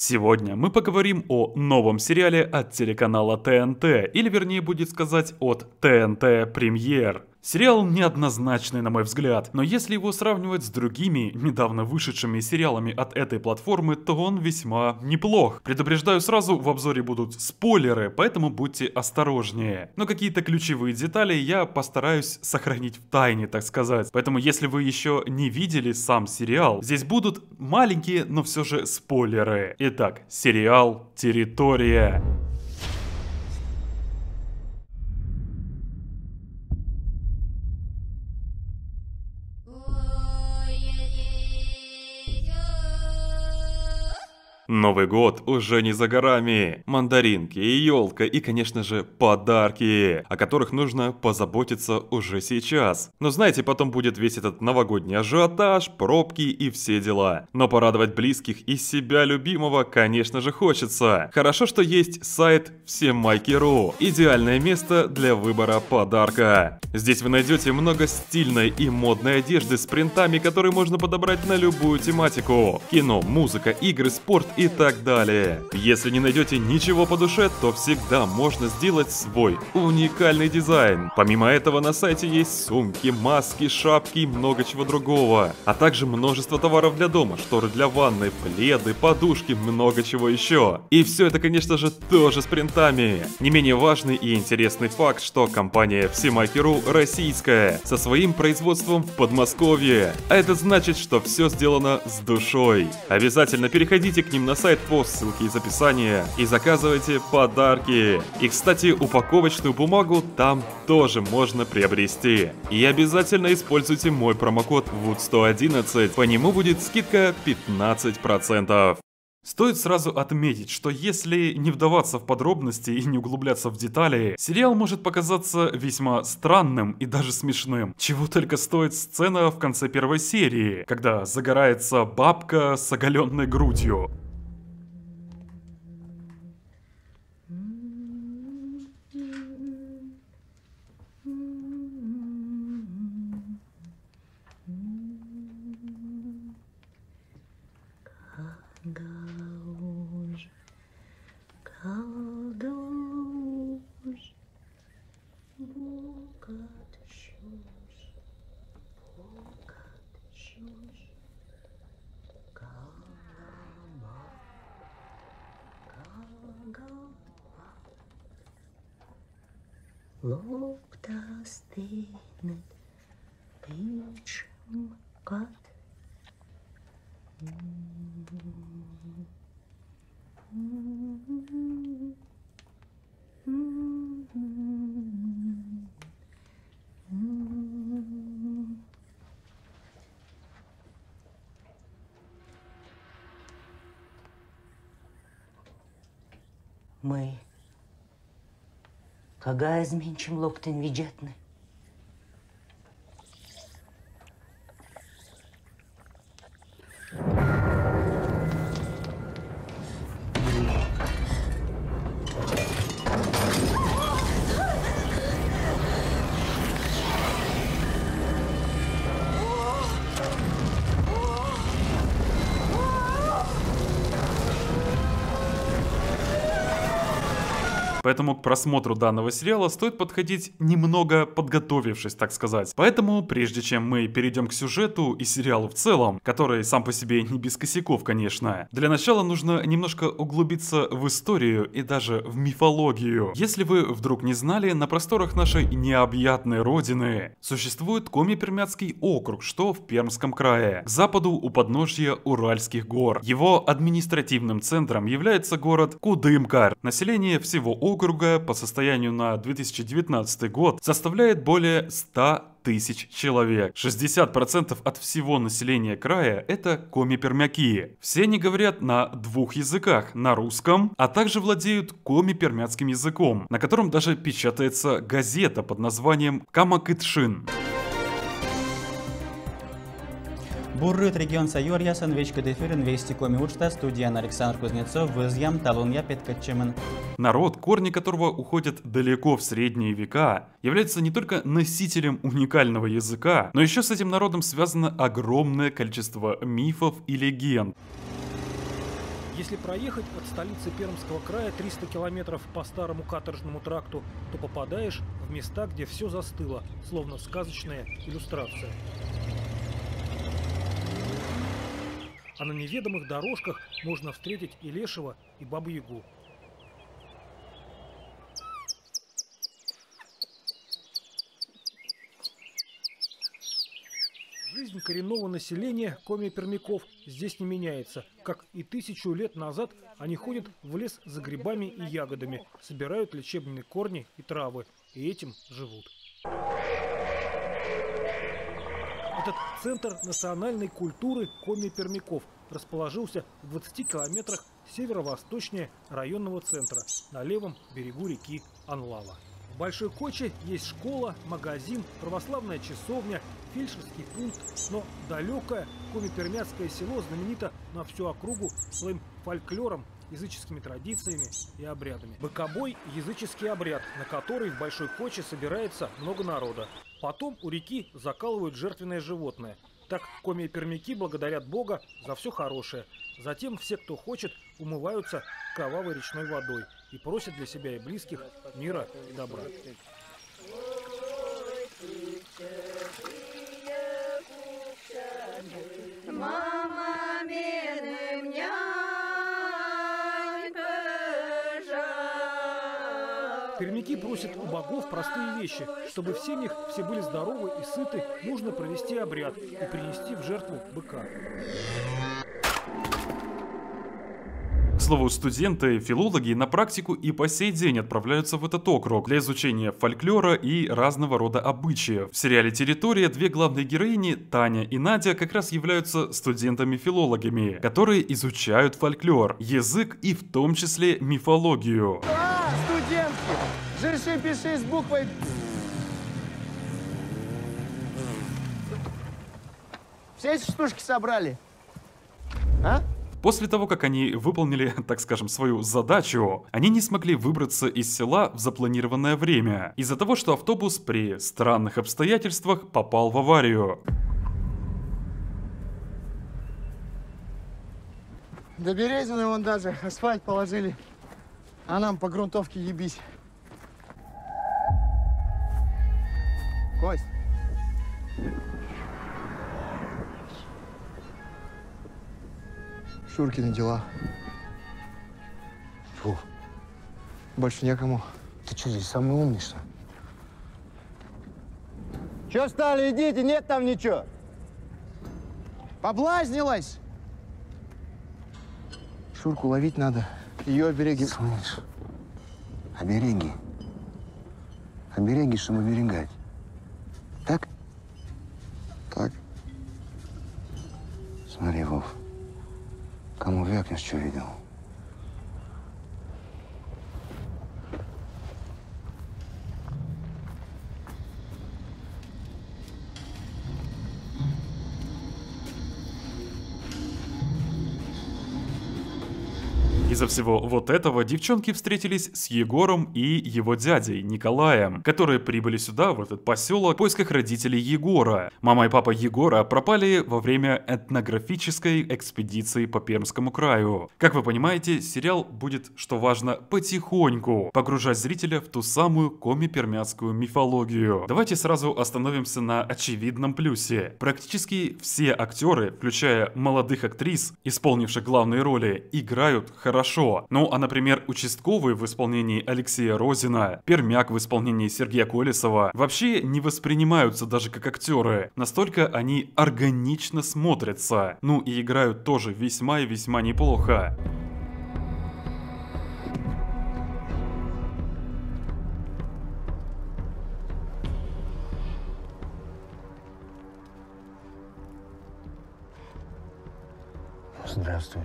Сегодня мы поговорим о новом сериале от телеканала ТНТ, или вернее будет сказать от ТНТ Премьер. Сериал неоднозначный, на мой взгляд, но если его сравнивать с другими, недавно вышедшими сериалами от этой платформы, то он весьма неплох. Предупреждаю сразу, в обзоре будут спойлеры, поэтому будьте осторожнее. Но какие-то ключевые детали я постараюсь сохранить в тайне, так сказать. Поэтому если вы еще не видели сам сериал, здесь будут маленькие, но все же спойлеры. Итак, сериал «Территория». Новый год уже не за горами. Мандаринки, елка и, конечно же, подарки, о которых нужно позаботиться уже сейчас. Но знаете, потом будет весь этот новогодний ажиотаж, пробки и все дела. Но порадовать близких и себя любимого, конечно же, хочется. Хорошо, что есть сайт Всемайки.ру. Идеальное место для выбора подарка. Здесь вы найдете много стильной и модной одежды с принтами, которые можно подобрать на любую тематику. Кино, музыка, игры, спорт и так далее. Если не найдете ничего по душе, то всегда можно сделать свой уникальный дизайн. Помимо этого на сайте есть сумки, маски, шапки и много чего другого. А также множество товаров для дома, шторы для ванной, пледы, подушки, много чего еще. И все это, конечно же, тоже с принтами. Не менее важный и интересный факт, что компания Всемайки.ру российская, со своим производством в Подмосковье. А это значит, что все сделано с душой. Обязательно переходите к ним на сайт по ссылке из описания и заказывайте подарки. И, кстати, упаковочную бумагу там тоже можно приобрести. И обязательно используйте мой промокод WOOD111, по нему будет скидка 15%. Стоит сразу отметить, что если не вдаваться в подробности и не углубляться в детали, сериал может показаться весьма странным и даже смешным. Чего только стоит сцена в конце первой серии, когда загорается бабка с оголенной грудью. Lågt av stenet blir som katt. Мы Кага зменшим лоптин віджетне. Поэтому к просмотру данного сериала стоит подходить немного подготовившись, так сказать. Поэтому, прежде чем мы перейдем к сюжету и сериалу в целом, который сам по себе не без косяков, конечно, для начала нужно немножко углубиться в историю и даже в мифологию. Если вы вдруг не знали, на просторах нашей необъятной родины существует Коми-Пермяцкий округ, что в Пермском крае, к западу у подножья Уральских гор. Его административным центром является город Кудымкар. Население всего округа по состоянию на 2019 год составляет более 100 тысяч человек. 60% от всего населения края это коми-пермяки. Все они говорят на двух языках, на русском, а также владеют коми-пермяцким языком, на котором даже печатается газета под названием Камакытшин. Буррыт регион Сайорьясан, вечкадефирен, вести коми учта, студиян Александр Кузнецов, вызьям талунья петкачемен. Народ, корни которого уходят далеко в средние века, является не только носителем уникального языка, но еще с этим народом связано огромное количество мифов и легенд. Если проехать от столицы Пермского края 300 километров по старому каторжному тракту, то попадаешь в места, где все застыло, словно сказочная иллюстрация. А на неведомых дорожках можно встретить и Лешего, и Бабу-Ягу. Жизнь коренного населения коми-пермяков здесь не меняется. Как и 1000 лет назад, они ходят в лес за грибами и ягодами, собирают лечебные корни и травы, и этим живут. Этот центр национальной культуры коми-пермяков расположился в 20 километрах северо-восточнее районного центра, на левом берегу реки Анлава. В Большой Коче есть школа, магазин, православная часовня, фельдшерский пункт, но далекое коми-пермяцкое село знаменито на всю округу своим фольклором, языческими традициями и обрядами. Быкобой – языческий обряд, на который в Большой Коче собирается много народа. Потом у реки закалывают жертвенное животное. Так коми-пермяки благодарят Бога за все хорошее. Затем все, кто хочет, умываются кровавой речной водой и просят для себя и близких мира и добра. Пермяки просят у богов простые вещи. Чтобы в семьях все были здоровы и сыты, нужно провести обряд и принести в жертву быка. К слову, студенты, филологи на практику и по сей день отправляются в этот округ для изучения фольклора и разного рода обычаев. В сериале «Территория» две главные героини, Таня и Надя, как раз являются студентами-филологами, которые изучают фольклор, язык и в том числе мифологию. Студентки! Жирши-пиши с буквой... Все эти штучки собрали? А? После того, как они выполнили, так скажем, свою задачу, они не смогли выбраться из села в запланированное время, из-за того, что автобус при странных обстоятельствах попал в аварию. До Березины вон даже асфальт положили, а нам по грунтовке ебись. Кость. Шуркины дела. Фу. Больше некому. Ты что, здесь самый умный, что ли? Че стали, идите, нет там ничего. Поблазнилась. Шурку ловить надо. Ее обереги. Слышь, обереги. Обереги, чтобы оберегать. Так? Так. Смотри, Вов. Кому вякнешь, что видел? Из-за всего вот этого девчонки встретились с Егором и его дядей Николаем, которые прибыли сюда, в этот поселок, в поисках родителей Егора. Мама и папа Егора пропали во время этнографической экспедиции по Пермскому краю. Как вы понимаете, сериал будет, что важно, потихоньку погружать зрителя в ту самую коми-пермяцкую мифологию. Давайте сразу остановимся на очевидном плюсе. Практически все актеры, включая молодых актрис, исполнивших главные роли, играют хорошо. Ну, а, например, участковый в исполнении Алексея Розина, Пермяк в исполнении Сергея Колесова вообще не воспринимаются даже как актеры. Настолько они органично смотрятся. Ну и играют тоже весьма и весьма неплохо. Здравствуй.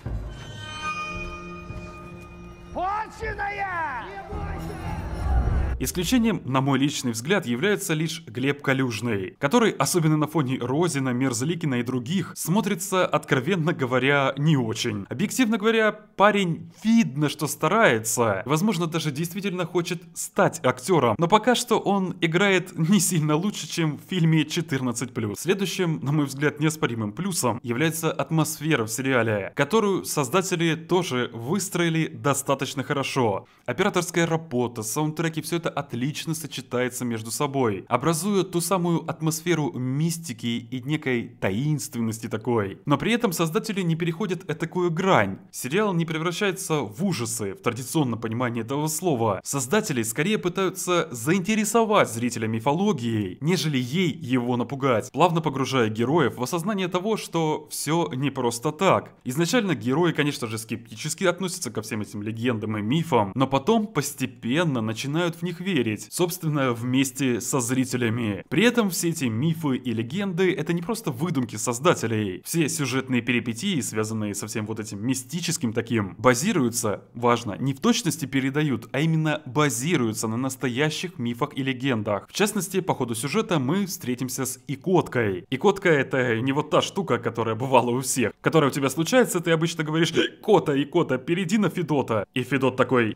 Конченая! Исключением, на мой личный взгляд, является лишь Глеб Калюжный, который, особенно на фоне Розина, Мерзликина и других, смотрится, откровенно говоря, не очень. Объективно говоря, парень видно, что старается, возможно, даже действительно хочет стать актером, но пока что он играет не сильно лучше, чем в фильме 14+. Следующим, на мой взгляд, неоспоримым плюсом является атмосфера в сериале, которую создатели тоже выстроили достаточно хорошо. Операторская работа, саундтреки, все это отлично сочетается между собой, образуя ту самую атмосферу мистики и некой таинственности такой. Но при этом создатели не переходят этакую грань. Сериал не превращается в ужасы, в традиционном понимании этого слова. Создатели скорее пытаются заинтересовать зрителя мифологией, нежели ей его напугать, плавно погружая героев в осознание того, что все не просто так. Изначально герои, конечно же, скептически относятся ко всем этим легендам и мифам, но потом постепенно начинают в них верить, собственно, вместе со зрителями. При этом все эти мифы и легенды — это не просто выдумки создателей. Все сюжетные перипетии, связанные со всем вот этим мистическим таким, базируются, важно, не в точности передают, а именно базируются на настоящих мифах и легендах. В частности, по ходу сюжета мы встретимся с Икоткой. Икотка — это не вот та штука, которая бывала у всех, которая у тебя случается, ты обычно говоришь: «Кота, Икота, перейди на Федота». И Федот такой: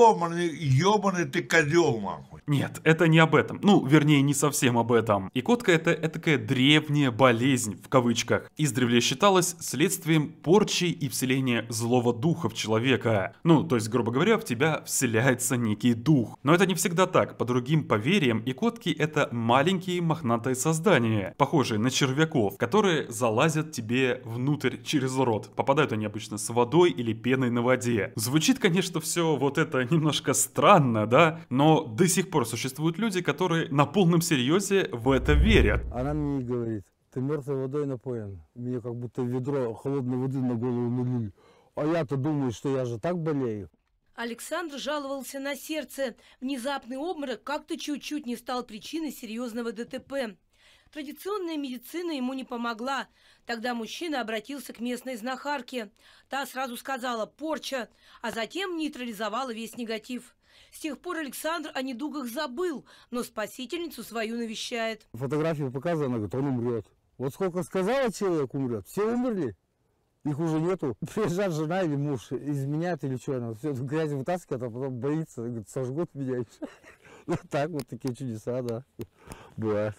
ёбаный ты козел, нахуй. Нет, это не об этом. Ну, вернее, не совсем об этом. Икотка — это такая древняя болезнь, в кавычках. Издревле считалась следствием порчи и вселения злого духа в человека. Ну, то есть, грубо говоря, в тебя вселяется некий дух. Но это не всегда так. По другим поверьям, икотки — это маленькие мохнатые создания, похожие на червяков, которые залазят тебе внутрь через рот. Попадают они обычно с водой или пеной на воде. Звучит, конечно, все вот это немножко странно, да? Но до сих пор существуют люди, которые на полном серьезе в это верят. Она мне говорит: ты мертвой водой напоен. Мне как будто ведро холодной воды на голову налили. А я-то думаю, что я же так болею. Александр жаловался на сердце. Внезапный обморок как-то чуть-чуть не стал причиной серьезного ДТП. Традиционная медицина ему не помогла. Тогда мужчина обратился к местной знахарке. Та сразу сказала: порча, а затем нейтрализовала весь негатив. С тех пор Александр о недугах забыл, но спасительницу свою навещает. Фотографию показываю, она говорит: он умрет. Вот сколько сказала, человек умрет, все умерли. Их уже нету. Приезжает жена или муж, изменяет или что, она все эту грязь вытаскивает, а потом боится, говорит: сожгут меня. Вот так вот такие чудеса, да, бывает.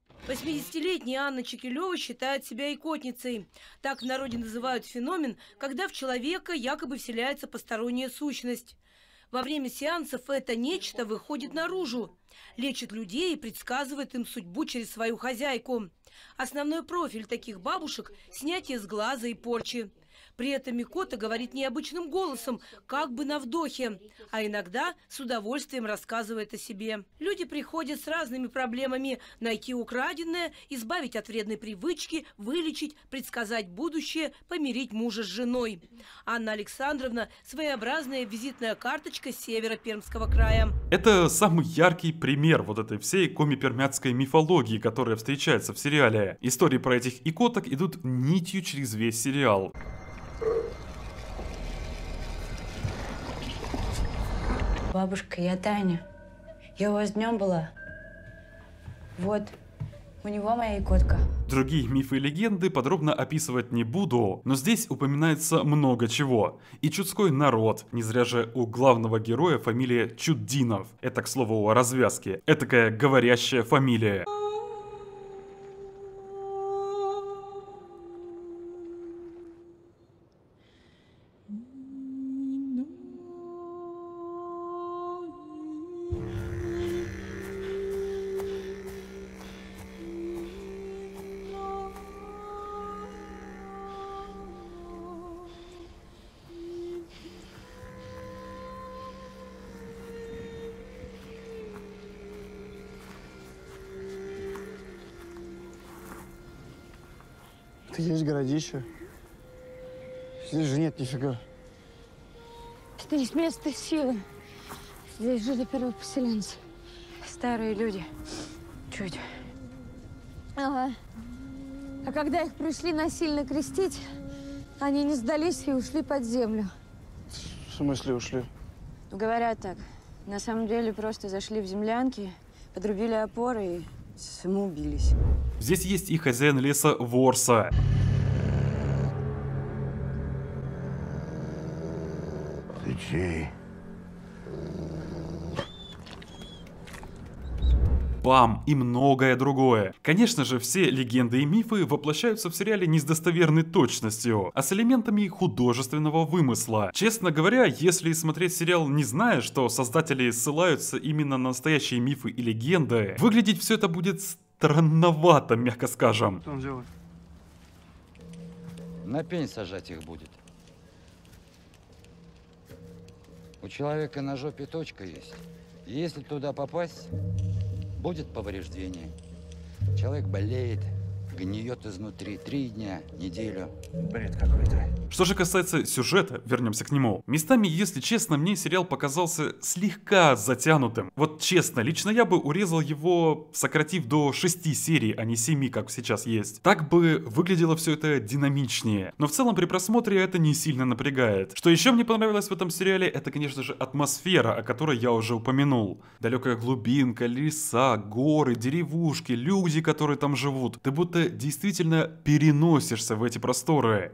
80-летняя Анна Чекилева считает себя икотницей. Так в народе называют феномен, когда в человека якобы вселяется посторонняя сущность. Во время сеансов это нечто выходит наружу, лечит людей и предсказывает им судьбу через свою хозяйку. Основной профиль таких бабушек – снятие с глаза и порчи. При этом икота говорит необычным голосом, как бы на вдохе, а иногда с удовольствием рассказывает о себе. Люди приходят с разными проблемами: найти украденное, избавить от вредной привычки, вылечить, предсказать будущее, помирить мужа с женой. Анна Александровна – своеобразная визитная карточка севера Пермского края. Это самый яркий пример вот этой всей коми-пермяцкой мифологии, которая встречается в сериале. Истории про этих икоток идут нитью через весь сериал. Бабушка, я Таня. Я у вас днем была. Вот, у него моя икотка. Другие мифы и легенды подробно описывать не буду, но здесь упоминается много чего. И чудской народ, не зря же у главного героя фамилия Чуддинов. Это, к слову, о развязке. Этакая говорящая фамилия. Это есть городище. Здесь же нет нифига. Здесь место силы. Здесь жили первопоселенцы. Старые люди. Чуть. Ага. А когда их пришли насильно крестить, они не сдались и ушли под землю. В смысле ушли? Говорят так. На самом деле просто зашли в землянки, подрубили опоры и самоубились. Здесь есть и хозяин леса Ворса. Ты чей? Пам и многое другое. Конечно же, все легенды и мифы воплощаются в сериале не с достоверной точностью, а с элементами художественного вымысла. Честно говоря, если смотреть сериал, не зная, что создатели ссылаются именно на настоящие мифы и легенды, выглядеть все это будет странновато, мягко скажем. Что он делает? На пень сажать их будет. У человека на жопе точка есть. И если туда попасть, будет повреждение. Человек болеет, гниет изнутри 3 дня, неделю. Бред какой-то. Что же касается сюжета, вернемся к нему. Местами, если честно, мне сериал показался слегка затянутым. Вот честно, лично я бы урезал его, сократив до 6 серий, а не 7, как сейчас есть. Так бы выглядело все это динамичнее. Но в целом при просмотре это не сильно напрягает. Что еще мне понравилось в этом сериале, это, конечно же, атмосфера, о которой я уже упомянул. Далекая глубинка, леса, горы, деревушки, люди, которые там живут. Ты будто действительно переносишься в эти просторы.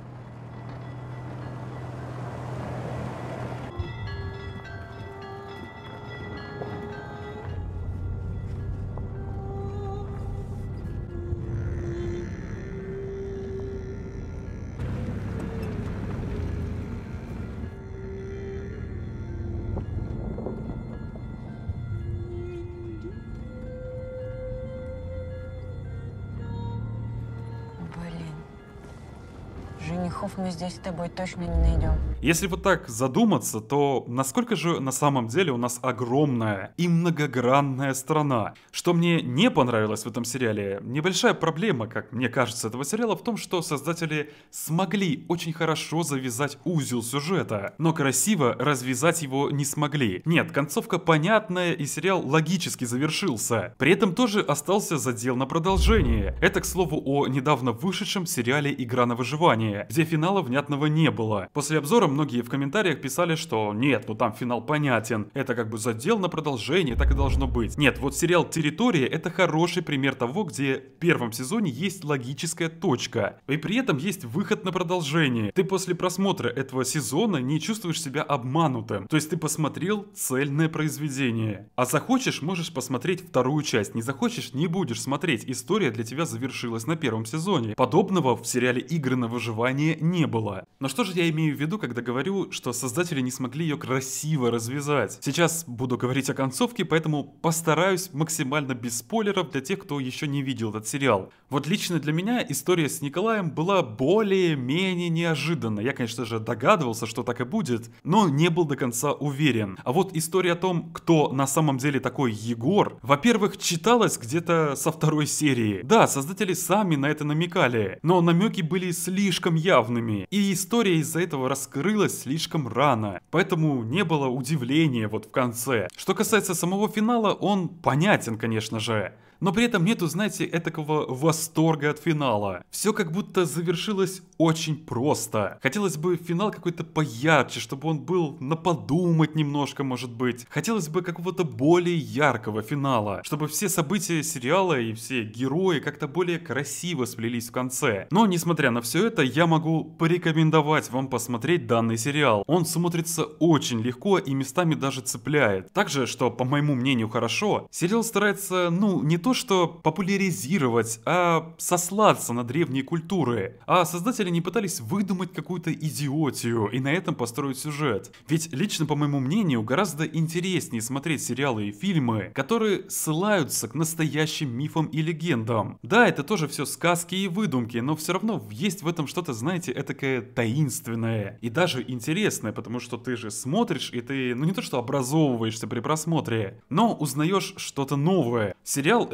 Женихов мы здесь с тобой точно не найдем. Если вот так задуматься, то насколько же на самом деле у нас огромная и многогранная страна. Что мне не понравилось в этом сериале, небольшая проблема, как мне кажется, этого сериала в том, что создатели смогли очень хорошо завязать узел сюжета, но красиво развязать его не смогли. Нет, концовка понятная и сериал логически завершился. При этом тоже остался задел на продолжение. Это, к слову, о недавно вышедшем сериале «Игра на выживание», где финала внятного не было. После обзора многие в комментариях писали, что нет, ну там финал понятен, это как бы задел на продолжение, так и должно быть. Нет, вот сериал «Территория» — это хороший пример того, где в первом сезоне есть логическая точка, и при этом есть выход на продолжение. Ты после просмотра этого сезона не чувствуешь себя обманутым, то есть ты посмотрел цельное произведение. А захочешь, можешь посмотреть вторую часть, не захочешь, не будешь смотреть, история для тебя завершилась на первом сезоне. Подобного в сериале «Игры на выживание» не было. Но что же я имею в виду, когда говорю, что создатели не смогли ее красиво развязать? Сейчас буду говорить о концовке, поэтому постараюсь максимально без спойлеров для тех, кто еще не видел этот сериал. Вот лично для меня история с Николаем была более-менее неожиданна. Я, конечно же, догадывался, что так и будет, но не был до конца уверен. А вот история о том, кто на самом деле такой Егор, во-первых, читалась где-то со 2 серии. Да, создатели сами на это намекали, но намеки были слишком явными, и история из-за этого раскрылась слишком рано, поэтому не было удивления вот в конце. Что касается самого финала, он понятен, конечно же. Но при этом нету, знаете, этакого восторга от финала. Все как будто завершилось очень просто. Хотелось бы финал какой-то поярче, чтобы он был на подумать немножко, может быть. Хотелось бы какого-то более яркого финала, чтобы все события сериала и все герои как-то более красиво сплелись в конце. Но, несмотря на все это, я могу порекомендовать вам посмотреть данный сериал. Он смотрится очень легко и местами даже цепляет. Также, что, по моему мнению, хорошо, сериал старается, не то что популяризировать, а сослаться на древние культуры. А создатели не пытались выдумать какую-то идиотию и на этом построить сюжет. Ведь лично, по моему мнению, гораздо интереснее смотреть сериалы и фильмы, которые ссылаются к настоящим мифам и легендам. Да, это тоже все сказки и выдумки, но все равно есть в этом что-то, знаете, этакое таинственное и даже интересное, потому что ты же смотришь и ты, не то что образовываешься при просмотре, но узнаешь что-то новое. Сериал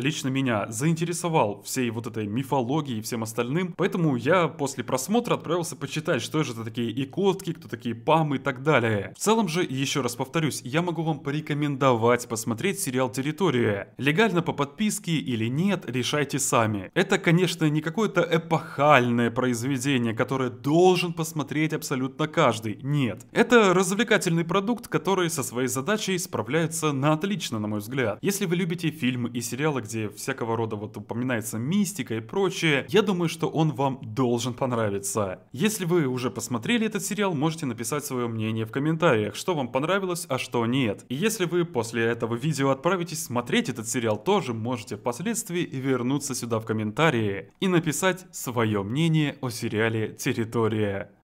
лично меня заинтересовал всей вот этой мифологией и всем остальным, поэтому я после просмотра отправился почитать, что же это такие икотки, кто такие памы и так далее. В целом же, еще раз повторюсь, я могу вам порекомендовать посмотреть сериал «Территория». Легально по подписке или нет, решайте сами. Это, конечно, не какое-то эпохальное произведение, которое должен посмотреть абсолютно каждый. Нет. Это развлекательный продукт, который со своей задачей справляется на отлично, на мой взгляд. Если вы любите фильмы и сериалы, где всякого рода вот упоминается мистика и прочее, я думаю, что он вам должен понравиться. Если вы уже посмотрели этот сериал, можете написать свое мнение в комментариях, что вам понравилось, а что нет. И если вы после этого видео отправитесь смотреть этот сериал, тоже можете впоследствии вернуться сюда в комментарии и написать свое мнение о сериале «Территория».